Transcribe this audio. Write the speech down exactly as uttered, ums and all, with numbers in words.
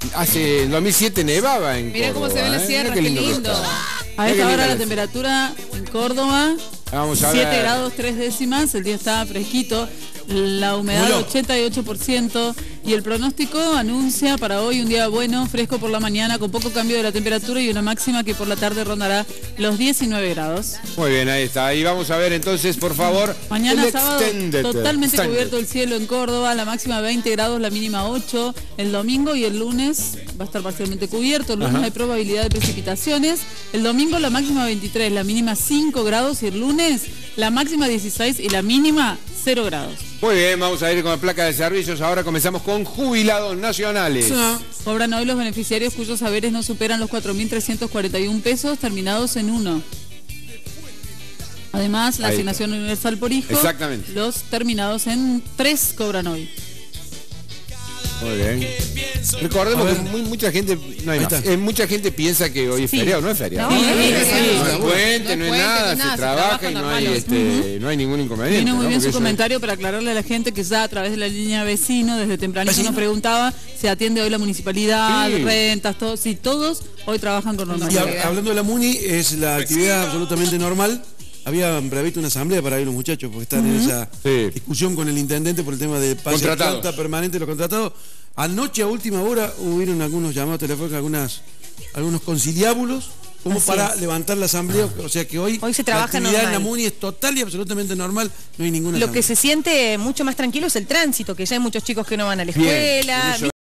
hace el dos mil siete nevaba en Mirá Córdoba. cómo se ve la ¿eh? sierra, Mirá qué lindo. lindo. A esta hora la es. temperatura en Córdoba, Vamos a siete ver. grados tres décimas, el día está fresquito, la humedad Mulo. ochenta y ocho por ciento y el pronóstico anuncia para hoy un día bueno, fresco por la mañana, con poco cambio de la temperatura y una máxima que por la tarde rondará los diecinueve grados. Muy bien, ahí está. Y vamos a ver entonces, por favor, Mañana el sábado extended. totalmente Extended. cubierto el cielo en Córdoba, la máxima veinte grados, la mínima ocho. El domingo y el lunes va a estar parcialmente cubierto, el lunes Ajá. hay probabilidad de precipitaciones. El domingo la máxima veintitrés, la mínima cinco grados y el lunes la máxima dieciséis y la mínima cero grados. Muy bien, vamos a ir con la placa de servicios. Ahora comenzamos con jubilados nacionales. Cobran hoy los beneficiarios cuyos saberes no superan los cuatro mil trescientos cuarenta y un pesos terminados en uno. Además, la Ahí asignación universal por hijo, Exactamente. los terminados en tres cobran hoy. Muy bien. Recordemos A que ver. muy- mucha gente no hay Ahí más. está. Eh, mucha gente piensa que hoy es Sí. feriado, no es feriado. No, No, no es es feriado. no es puente, no es nada, no se se trabaja trabaja y no normal hay, hoy. este, no hay ningún inconveniente. Vino muy ¿no? bien Porque su eso- comentario para aclararle a la gente que ya a través de la línea vecino, desde tempranito ¿Vecino? nos preguntaba, se atiende hoy la municipalidad, Sí. rentas, todo, sí, todos hoy trabajan con Y normalidad. hab- hablando de la MUNI, es la actividad absolutamente normal. Había previsto una asamblea para ir los muchachos, porque están en esa Sí. discusión con el intendente por el tema de pase a Contratados. planta permanente de los contratados. Anoche a última hora hubieron algunos llamados telefónicos, algunas, algunos conciliábulos, como Así para es. levantar la asamblea. O sea que hoy, Hoy se la trabaja actividad en la normal. MUNI es total y absolutamente normal, no hay ninguna Lo que asamblea. se siente mucho más tranquilo es el tránsito, que ya hay muchos chicos que no van a la Bien, escuela. eso